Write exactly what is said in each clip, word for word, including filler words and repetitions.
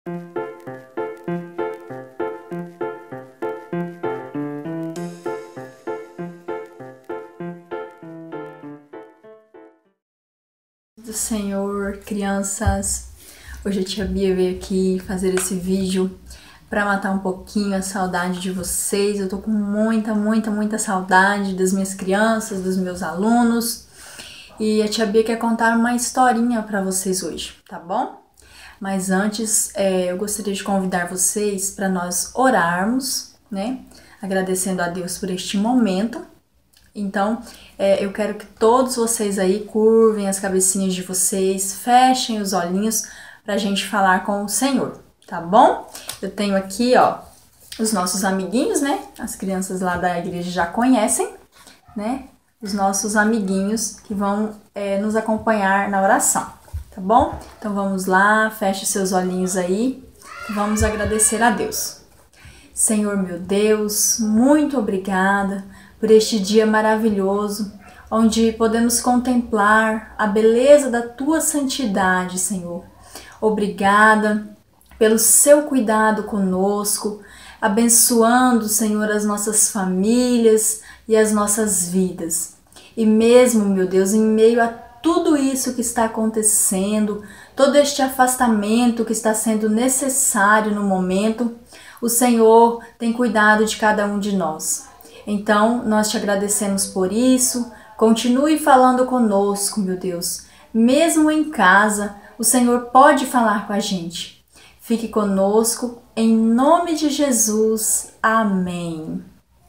Do Senhor, crianças, hoje a tia Bia veio aqui fazer esse vídeo para matar um pouquinho a saudade de vocês. Eu tô com muita, muita, muita saudade das minhas crianças, dos meus alunos, e a tia Bia quer contar uma historinha para vocês hoje, tá bom? Mas antes, é, eu gostaria de convidar vocês para nós orarmos, né? Agradecendo a Deus por este momento. Então, é, eu quero que todos vocês aí curvem as cabecinhas de vocês, fechem os olhinhos pra gente falar com o Senhor, tá bom? Eu tenho aqui, ó, os nossos amiguinhos, né? As crianças lá da igreja já conhecem, né? Os nossos amiguinhos que vão é, nos acompanhar na oração, tá bom? Então vamos lá, feche seus olhinhos aí e vamos agradecer a Deus. Senhor meu Deus, muito obrigada por este dia maravilhoso, onde podemos contemplar a beleza da Tua santidade, Senhor. Obrigada pelo Seu cuidado conosco, abençoando, Senhor, as nossas famílias e as nossas vidas. E mesmo, meu Deus, em meio a tudo isso que está acontecendo, todo este afastamento que está sendo necessário no momento, o Senhor tem cuidado de cada um de nós. Então, nós te agradecemos por isso. Continue falando conosco, meu Deus. Mesmo em casa, o Senhor pode falar com a gente. Fique conosco, em nome de Jesus. Amém.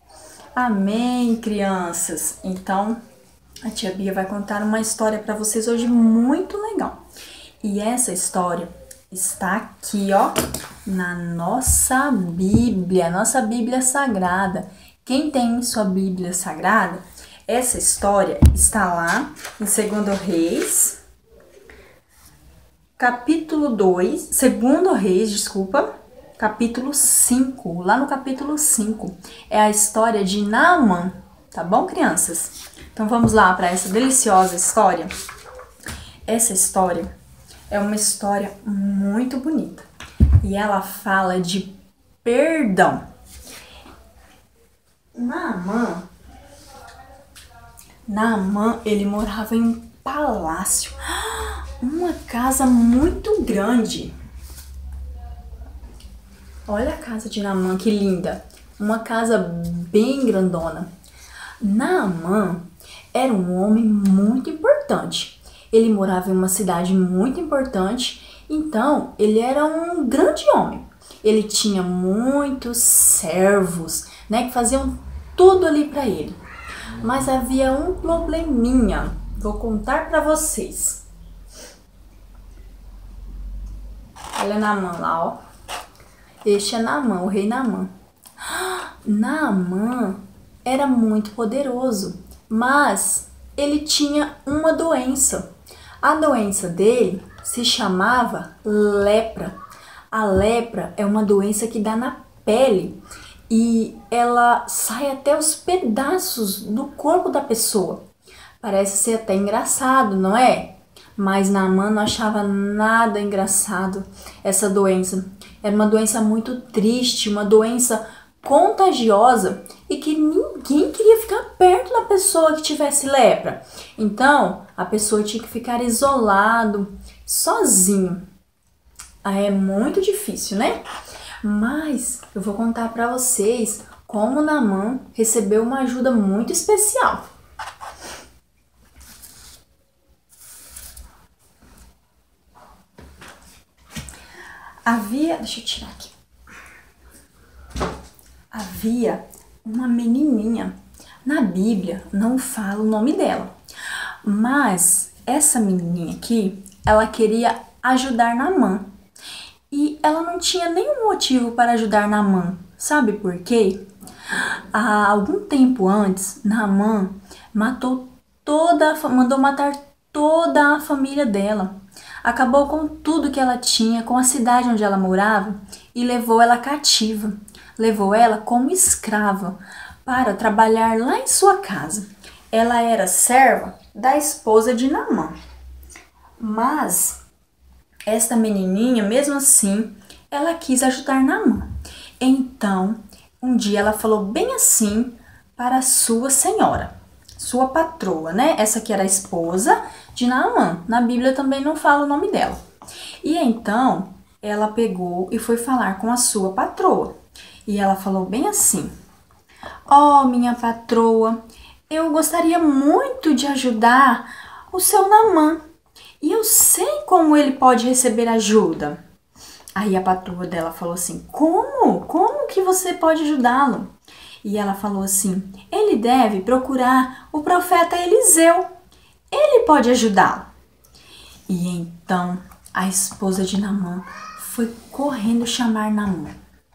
Amém, crianças. Então, a tia Bia vai contar uma história para vocês hoje muito legal. E essa história está aqui, ó, na nossa Bíblia, nossa Bíblia Sagrada. Quem tem sua Bíblia Sagrada, essa história está lá em Segundo Reis, capítulo dois, Segundo Reis, desculpa, capítulo cinco, lá no capítulo cinco, é a história de Naamã, tá bom, crianças? Então vamos lá para essa deliciosa história. Essa história é uma história muito bonita e ela fala de perdão. Naamã, Naamã, ele morava em um palácio, uma casa muito grande. Olha a casa de Naamã, que linda, uma casa bem grandona. Naamã era um homem muito importante. Ele morava em uma cidade muito importante, então ele era um grande homem. Ele tinha muitos servos, né, que faziam tudo ali para ele. Mas havia um probleminha. Vou contar para vocês. Olha Naamã lá, ó. Este é Naamã, o rei Naamã. Naamã era muito poderoso, mas ele tinha uma doença. A doença dele se chamava lepra. A lepra é uma doença que dá na pele e ela sai até os pedaços do corpo da pessoa. Parece ser até engraçado, não é? Mas Naamã não achava nada engraçado essa doença. Era uma doença muito triste, uma doença contagiosa e que ninguém queria ficar perto da pessoa que tivesse lepra. Então, a pessoa tinha que ficar isolado, sozinho. Ah, é muito difícil, né? Mas eu vou contar para vocês como Naamã recebeu uma ajuda muito especial. Havia, deixa eu tirar aqui. Havia uma menininha. Na Bíblia não fala o nome dela, mas essa menininha aqui, ela queria ajudar Naamã. E ela não tinha nenhum motivo para ajudar Naamã. Sabe por quê? Há algum tempo antes, Naamã matou toda, mandou matar toda a família dela. Acabou com tudo que ela tinha, com a cidade onde ela morava e levou ela cativa. Levou ela como escrava para trabalhar lá em sua casa. Ela era serva da esposa de Naamã. Mas esta menininha, mesmo assim, ela quis ajudar Naamã. Então, um dia ela falou bem assim para a sua senhora, sua patroa, né? Essa que era a esposa de Naamã. Na Bíblia também não fala o nome dela. E então, ela pegou e foi falar com a sua patroa. E ela falou bem assim: ó, minha patroa, eu gostaria muito de ajudar o seu Naamã. E eu sei como ele pode receber ajuda. Aí a patroa dela falou assim: como? Como que você pode ajudá-lo? E ela falou assim: ele deve procurar o profeta Eliseu. Ele pode ajudá-lo. E então a esposa de Naamã foi correndo chamar Naamã.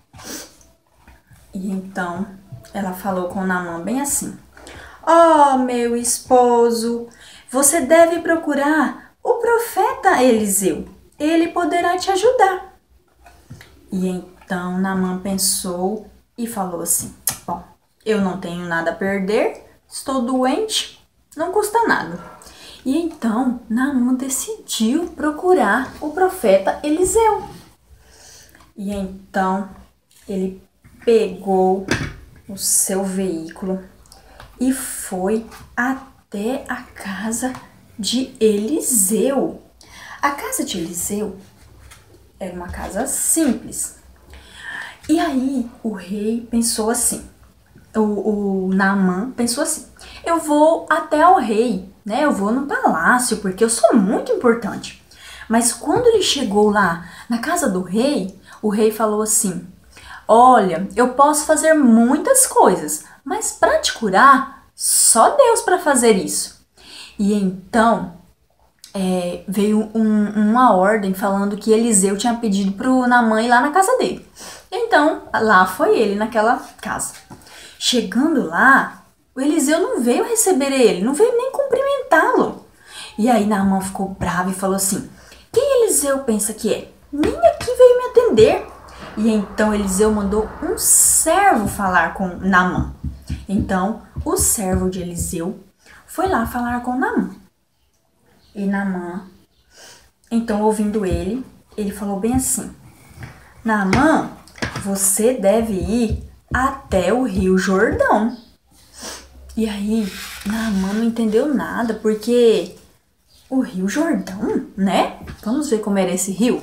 E então ela falou com Naamã bem assim: ó, meu esposo, você deve procurar o profeta Eliseu. Ele poderá te ajudar. E então Naamã pensou e falou assim: bom, eu não tenho nada a perder, estou doente, não custa nada. E então Naamã decidiu procurar o profeta Eliseu. E então ele pegou o seu veículo e foi até a casa de Eliseu. A casa de Eliseu era uma casa simples. E aí o rei pensou assim, o, o Naamã pensou assim: eu vou até o rei, né? Eu vou no palácio porque eu sou muito importante. Mas quando ele chegou lá na casa do rei, o rei falou assim: olha, eu posso fazer muitas coisas, mas para te curar, só Deus para fazer isso. E então É, veio um, uma ordem falando que Eliseu tinha pedido pro Naamã ir lá na casa dele. Então, lá foi ele naquela casa. Chegando lá, o Eliseu não veio receber ele, não veio nem cumprimentá-lo. E aí Naamã ficou bravo e falou assim: quem Eliseu pensa que é? Nem aqui veio me atender. E então Eliseu mandou um servo falar com Naamã. Então, o servo de Eliseu foi lá falar com Naamã. E Naamã, então ouvindo ele, ele falou bem assim: Naamã, você deve ir até o Rio Jordão. E aí, Naamã não entendeu nada, porque o Rio Jordão, né? Vamos ver como era esse rio?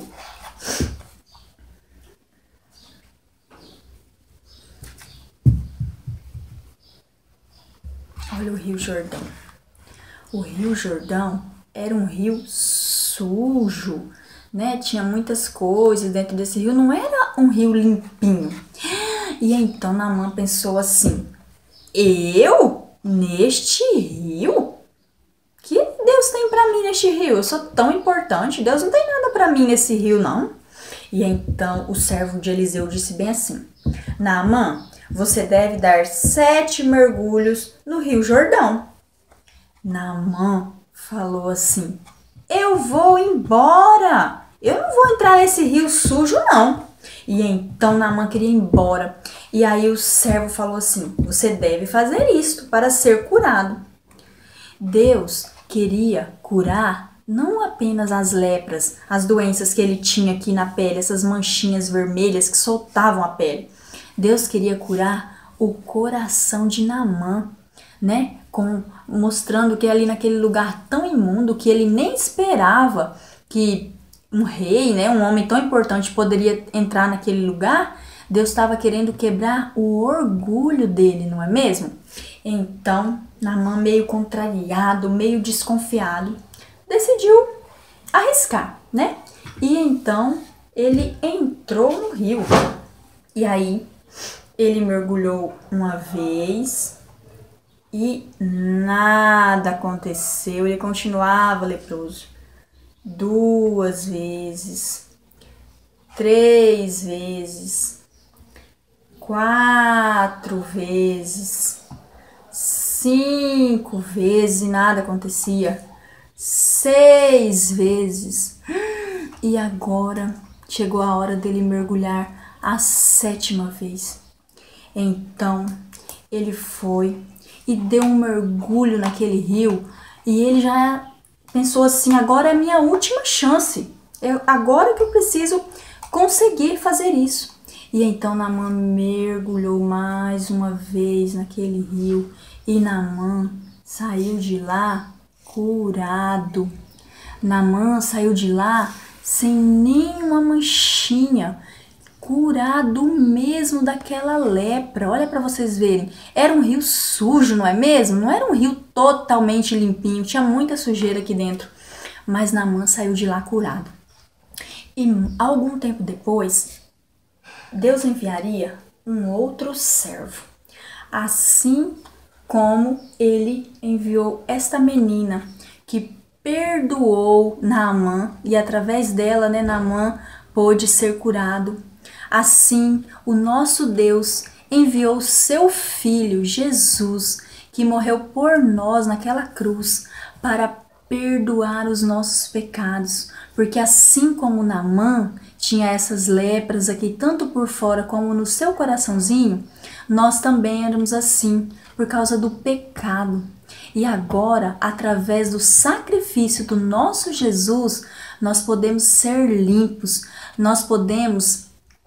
Olha o Rio Jordão. O Rio Jordão era um rio sujo, né? Tinha muitas coisas dentro desse rio, não era um rio limpinho. E então Naamã pensou assim: eu? Neste rio? Que Deus tem pra mim neste rio? Eu sou tão importante, Deus não tem nada pra mim nesse rio, não. E então o servo de Eliseu disse bem assim: Naamã, você deve dar sete mergulhos no Rio Jordão. Naamã falou assim: eu vou embora, eu não vou entrar nesse rio sujo não. E então Naamã queria ir embora. E aí o servo falou assim: você deve fazer isto para ser curado. Deus queria curar não apenas as lepras, as doenças que ele tinha aqui na pele, essas manchinhas vermelhas que soltavam a pele. Deus queria curar o coração de Naamã, né? Com, mostrando que ali naquele lugar tão imundo que ele nem esperava que um rei, né, um homem tão importante poderia entrar naquele lugar, Deus estava querendo quebrar o orgulho dele, não é mesmo? Então, Naamã, meio contrariado, meio desconfiado, decidiu arriscar, né? E então ele entrou no rio. E aí ele mergulhou uma vez e nada aconteceu, ele continuava leproso. Duas vezes, três vezes, quatro vezes, cinco vezes e nada acontecia, seis vezes. E agora chegou a hora dele mergulhar a sétima vez. Então ele foi e deu um mergulho naquele rio e ele já pensou assim: agora é a minha última chance, eu, agora que eu preciso conseguir fazer isso. E então Naamã mergulhou mais uma vez naquele rio e Naamã saiu de lá curado. Naamã saiu de lá sem nenhuma manchinha, curado mesmo daquela lepra. Olha para vocês verem, era um rio sujo, não é mesmo? Não era um rio totalmente limpinho, tinha muita sujeira aqui dentro. Mas Naamã saiu de lá curado. E algum tempo depois, Deus enviaria um outro servo, assim como ele enviou esta menina que perdoou Naamã e através dela, né, Naamã pôde ser curado. Assim, o nosso Deus enviou seu filho Jesus, que morreu por nós naquela cruz, para perdoar os nossos pecados, porque assim como Naamã tinha essas lepras aqui, tanto por fora como no seu coraçãozinho, nós também éramos assim, por causa do pecado. E agora, através do sacrifício do nosso Jesus, nós podemos ser limpos, nós podemos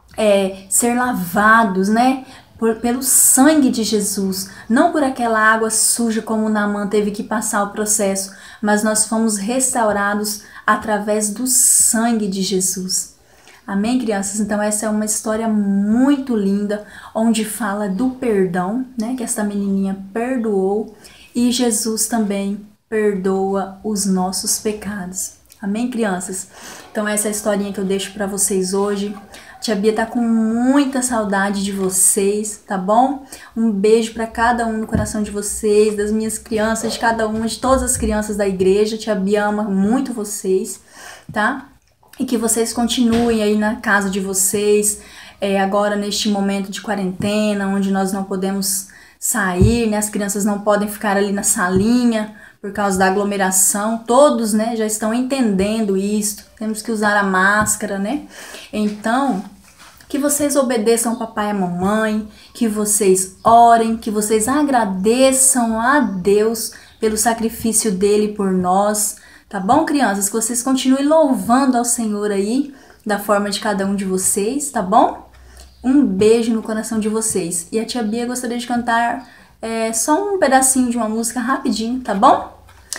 é, ser lavados, né? Por, pelo sangue de Jesus, não por aquela água suja como Naamã teve que passar o processo, mas nós fomos restaurados através do sangue de Jesus. Amém, crianças? Então essa é uma história muito linda, onde fala do perdão, né? Que essa menininha perdoou e Jesus também perdoa os nossos pecados. Amém, crianças? Então essa é a historinha que eu deixo para vocês hoje. Tia Bia tá com muita saudade de vocês, tá bom? Um beijo para cada um no coração de vocês, das minhas crianças, de cada uma, de todas as crianças da igreja. Tia Bia ama muito vocês, tá? E que vocês continuem aí na casa de vocês, é, agora neste momento de quarentena, onde nós não podemos sair, né? As crianças não podem ficar ali na salinha por causa da aglomeração. Todos, né, já estão entendendo isso. Temos que usar a máscara, né? Então, que vocês obedeçam ao papai e à mamãe, que vocês orem, que vocês agradeçam a Deus pelo sacrifício dele por nós, tá bom, crianças? Que vocês continuem louvando ao Senhor aí, da forma de cada um de vocês, tá bom? Um beijo no coração de vocês. E a tia Bia gostaria de cantar é, só um pedacinho de uma música rapidinho, tá bom?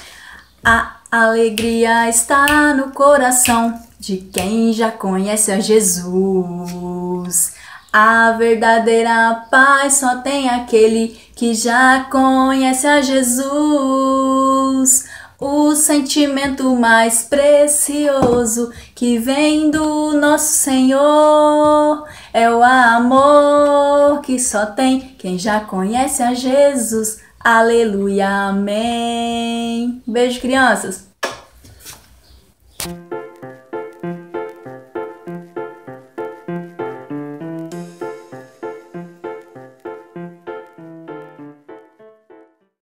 A alegria está no coração de quem já conhece a Jesus. A verdadeira paz só tem aquele que já conhece a Jesus. O sentimento mais precioso que vem do nosso Senhor é o amor que só tem quem já conhece a Jesus. Aleluia, amém. Beijo, crianças.